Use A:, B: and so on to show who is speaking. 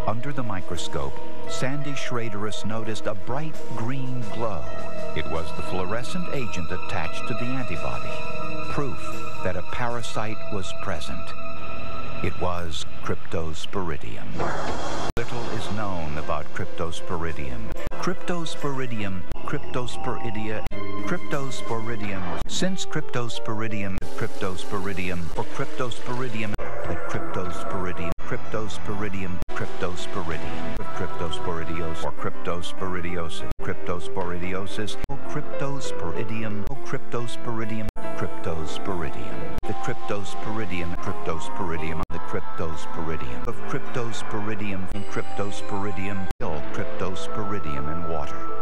A: Under the microscope, Sandy Schraderus noticed a bright green glow. It was the fluorescent agent attached to the antibody, proof that a parasite was present. It was Cryptosporidium. Little is known about Cryptosporidium. Cryptosporidium, Cryptosporidia, Cryptosporidium. Since Cryptosporidium, or Cryptosporidium, the Cryptosporidium, Cryptosporidium, Cryptosporidium, Cryptosporidios or Cryptosporidiosis, Cryptosporidiosis, Cryptosporidium, Cryptosporidium, Cryptosporidium, the Cryptosporidium, Cryptosporidium, the Cryptosporidium of Cryptosporidium and Cryptosporidium, Cryptosporidium in water.